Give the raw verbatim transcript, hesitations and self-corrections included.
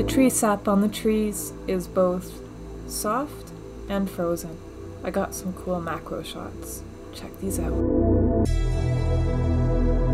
tree sap on the trees is both soft and frozen. I got some cool macro shots. Check these out.